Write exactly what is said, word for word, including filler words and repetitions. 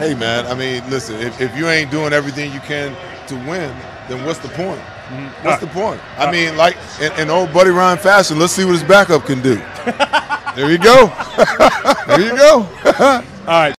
Hey, man, I mean, listen, if, if you ain't doing everything you can to win, then what's the point? Mm-hmm. What's right. the point? I uh, mean, like in, in old Buddy Ryan fashion, let's see what his backup can do. There you go. There you go. All right.